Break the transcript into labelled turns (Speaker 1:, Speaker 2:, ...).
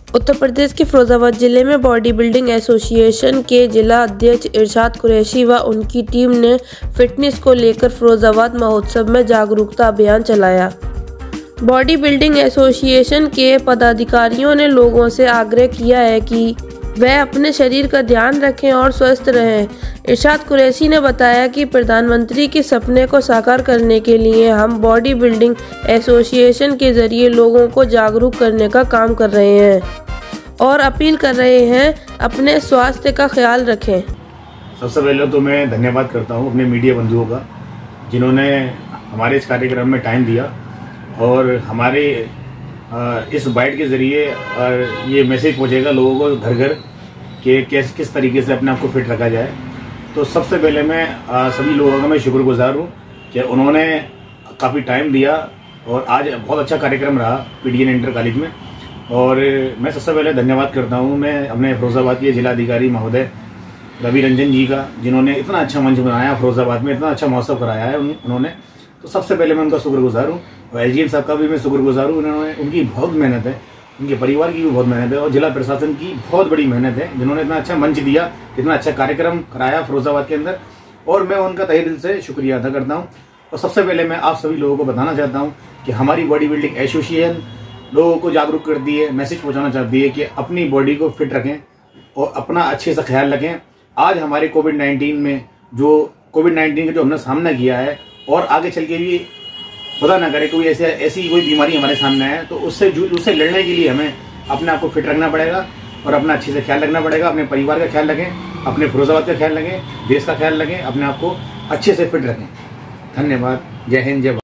Speaker 1: उत्तर प्रदेश के फिरोजाबाद जिले में बॉडी बिल्डिंग एसोसिएशन के जिला अध्यक्ष इरशाद कुरैशी व उनकी टीम ने फिटनेस को लेकर फिरोजाबाद महोत्सव में जागरूकता अभियान चलाया। बॉडी बिल्डिंग एसोसिएशन के पदाधिकारियों ने लोगों से आग्रह किया है कि वह अपने शरीर का ध्यान रखें और स्वस्थ रहें। इरशाद कुरैशी ने बताया कि प्रधानमंत्री के सपने को साकार करने के लिए हम बॉडी बिल्डिंग एसोसिएशन के जरिए लोगों को जागरूक करने का काम कर रहे हैं और अपील कर रहे हैं अपने स्वास्थ्य का ख्याल रखें।
Speaker 2: सबसे पहले तो मैं धन्यवाद करता हूं अपने मीडिया बंधुओं का, जिन्होंने हमारे इस कार्यक्रम में टाइम दिया और हमारे इस बाइट के जरिए ये मैसेज पहुंचेगा लोगों को घर घर कि किस तरीके से अपने आप को फिट रखा जाए। तो सबसे पहले मैं सभी लोगों का मैं शुक्रगुजार हूं कि उन्होंने काफ़ी टाइम दिया और आज बहुत अच्छा कार्यक्रम रहा पीडीएन इंटर कॉलेज में। और मैं सबसे पहले धन्यवाद करता हूं मैं अपने फिरोजाबाद के जिलाधिकारी महोदय रवि रंजन जी का, जिन्होंने इतना अच्छा मंच बनाया फिरोजाबाद में, इतना अच्छा महोत्सव कराया है उन्होंने। तो सबसे पहले मैं उनका शुक्रगुजार हूँ और एसडीएम साहब का भी मैं शुक्रगुजार हूँ। उन्होंने उनकी बहुत मेहनत है, उनके परिवार की भी बहुत मेहनत है और जिला प्रशासन की बहुत बड़ी मेहनत है, जिन्होंने इतना अच्छा मंच दिया, इतना अच्छा कार्यक्रम कराया फिरोजाबाद के अंदर। और मैं उनका तहे दिल से शुक्रिया अदा करता हूँ। और सबसे पहले मैं आप सभी लोगों को बताना चाहता हूँ कि हमारी बॉडी बिल्डिंग एसोसिएशन लोगों को जागरूक करती है, मैसेज पहुँचाना चाहती है कि अपनी बॉडी को फिट रखें और अपना अच्छे से ख्याल रखें। आज हमारे कोविड-19 का जो हमने सामना किया है और आगे चल के भी खुदा ना करे कोई ऐसी कोई बीमारी हमारे सामने है, तो उससे लड़ने के लिए हमें अपने आप को फिट रखना पड़ेगा और अपना अच्छे से ख्याल रखना पड़ेगा। अपने परिवार का ख्याल रखें, अपने फिरोजाबाद का ख्याल रखें, देश का ख्याल रखें, अपने आप को अच्छे से फिट रखें। धन्यवाद। जय हिंद, जय भारत।